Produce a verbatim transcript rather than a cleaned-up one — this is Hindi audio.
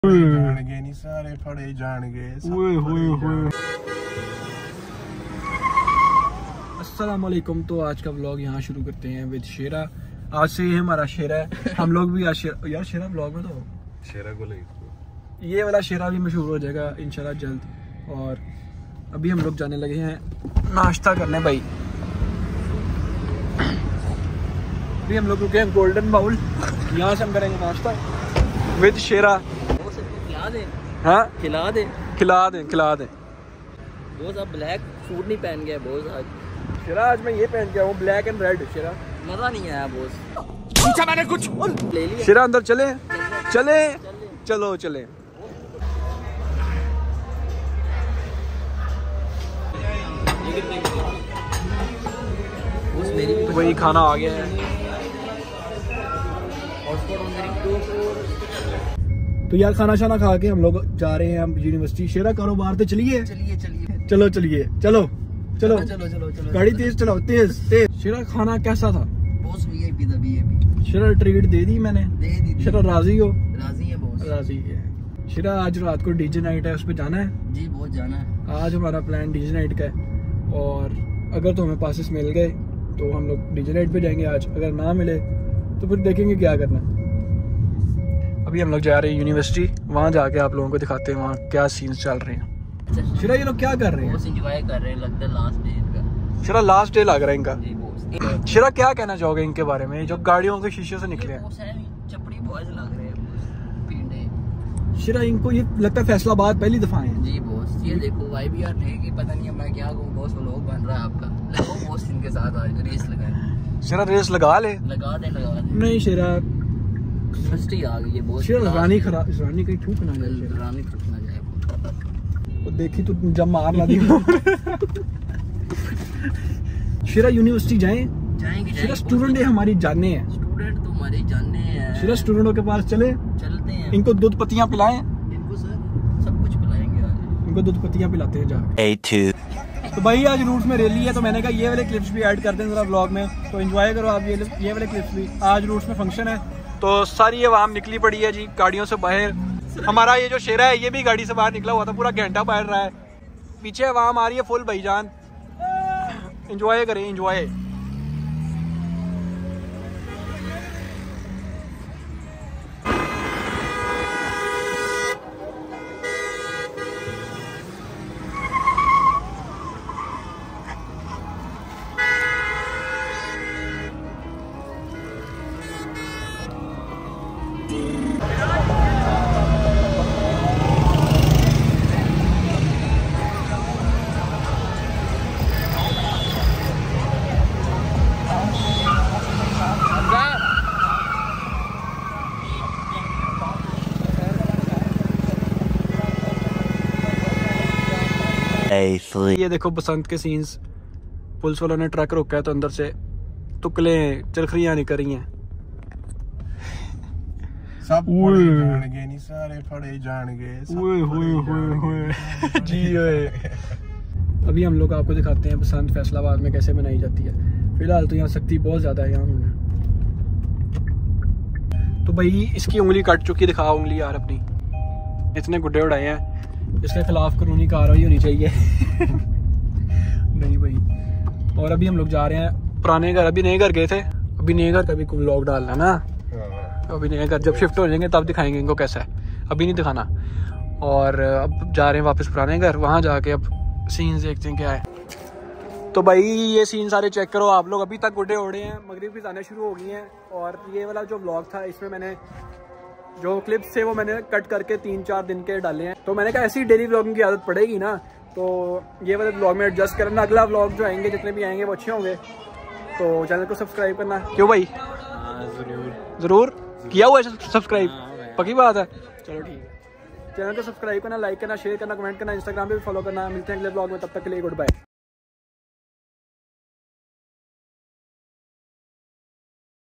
जाणगे नहीं सारे फड़े जाणगे। अस्सलाम वालेकुम। तो आज का व्लॉग यहाँ शुरू करते हैं विद शेरा। आज से ये हमारा शेरा है। हम लोग भी आज शेरा, यार शेरा व्लॉग में तो शेरा को ले ये वाला शेरा भी मशहूर हो जाएगा इंशाल्लाह जल्द। और अभी हम लोग जाने लगे हैं नाश्ता करने भाई। अभी हम लोग रुके हैं गोल्डन बाउल, यहाँ से हम करेंगे नाश्ता विद शेरा। खिला दे हाँ खिला दे खिला दें खिला दें। बोस अब ब्लैक सूट नहीं पहन गया बोस आज। शेरा आज मैं ये पहन के आया हूँ ब्लैक एंड रेड। शेरा मजा नहीं आया बोस। पूछा मैंने कुछ ले लिया। शेरा अंदर चले चले चलो चले। तो वही खाना आ गया है। तो यार खाना शाना खा के हम लोग जा रहे हैं हम यूनिवर्सिटी। शेरा कारोबार तो चलिए चलिए चलिए चलो चलिए चलो चलो चलो चलो चलो गाड़ी तेज चलाओ तेज तेज। शेरा खाना कैसा था बोस? वीआईपी था वीआईपी। शेरा ट्रीट दे दी मैंने। दे दी दी। शेरा राजी हो? राजी है बोस। राजी है। शेरा आज रात को डीजे नाइट है, उस पर जाना है? जी बहुत जाना है। आज हमारा प्लान डीजे नाइट का है और अगर तो हमें पासेस मिल गए तो हम लोग डीजे नाइट पे जाएंगे आज। अगर ना मिले तो फिर देखेंगे क्या करना। अभी हम लोग जा रहे हैं यूनिवर्सिटी, वहाँ जाके आप लोगों को दिखाते हैं वहाँ क्या सीन्स चल रहे हैं। शेरा ये लोग क्या कर रहे हैं? बोस एंजॉय कर रहे हैं, लगता है लास्ट डे इनका। शेरा लास्ट डे लग रहा है इनका। जी बोस। शेरा क्या कहना चाहोगे इनके बारे में जो गाड़ियों के शीशे से निकले हैं? बोस है चपड़ी बॉयज लग रहे हैं पींडे। शेरा इनको ये लगता है फैसलाबाद पहली दफा है। जी बोस ये देखो वाई बी आर रहेगी, पता नहीं है मैं क्या कहूँ बोस। वो लोग बन रहा है आपका। लगो बोस इनके साथ आज रेस लगाए। शेरा रेस लगा ले। लगा दे लगा दे। नहीं शेरा फर्स्ट आ गई है बोस। शेरा लगानी खराब रानी कहीं ठूक ना जाए। शेरा रानी टूट ना जाए। वो देखी तू जब मार ना दी। शेरा यूनिवर्सिटी जाएं? जाएंगे शेरा स्टूडेंट है हमारी जाने हैं। स्टूडेंट तो हमारे जानने हैं। शेरा स्टूडेंटों के पास चले चलते हैं। इनको दूध पत्तियां पिलाएं। इनको सर सब कुछ पिलाएंगे आज। इनको दूध पत्तियां पिलाते हैं जा। तो भाई आज रूट्स में रैली है तो मैंने कहा ये वाले क्लिप्स भी ऐड कर दें जरा ब्लॉग में, तो एंजॉय करो आप ये ये वाले क्लिप्स भी। आज रूट्स में फंक्शन है तो सारी आवाम निकली पड़ी है जी गाड़ियों से बाहर। हमारा ये जो शेरा है ये भी गाड़ी से बाहर निकला हुआ था, पूरा घंटा पहन रहा है। पीछे आवाम आ रही है फुल भाईजान। एंजॉय करें एंजॉय। ये देखो बसंत के सीन्स। पुलिस वालों ने ट्रक रोका है तो अंदर से टुकले चरखरियां निकल रही हैं। सब फड़े जाणगे नहीं सारे फड़े जाणगे। ओए होए होए होए जी ओए। अभी हम लोग आपको दिखाते हैं बसंत फैसलाबाद में कैसे मनाई जाती है। फिलहाल तो यहाँ सख्ती बहुत ज्यादा है यहाँ होना। तो भाई इसकी उंगली कट चुकी, दिखा उंगली यार अपनी। इतने गुड्डे उड़ाए हैं, इसके खिलाफ कानूनी कार्रवाई होनी चाहिए। नहीं भाई। और अभी हम लोग जा रहे हैं पुराने घर। अभी नए घर गए थे, अभी नए घर का भी व्लॉग डालना ना। अभी नए घर जब शिफ्ट हो जाएंगे तब दिखाएंगे इनको कैसा है, अभी नहीं दिखाना। और अब जा रहे हैं वापस पुराने घर, वहाँ जाके अब सीन्स देखते हैं क्या है। तो भाई ये सीन सारे चेक करो आप लोग। अभी तक गुड्डे उड़े हैं, मगरिब भी आने शुरू हो गई हैं। और ये वाला जो व्लॉग था इसमें मैंने जो क्लिप्स थे वो मैंने कट करके तीन चार दिन के डाले हैं। तो मैंने कहा ऐसी डेली व्लॉगिंग की आदत पड़ेगी ना, तो ये वाले व्लॉग में एडजस्ट करना। अगला व्लॉग जो आएंगे जितने भी आएंगे वो अच्छे होंगे। तो चैनल को सब्सक्राइब करना। क्यों भाई? जरूर जरूर किया हुआ है सब्सक्राइब, पक्की बात है। चलो ठीक है, चैनल को सब्सक्राइब करना, लाइक करना, शेयर करना, कमेंट करना, इंस्टाग्राम पे भी फॉलो करना। मिलते हैं अगले व्लॉग में, तब तक के लिए गुड बाय।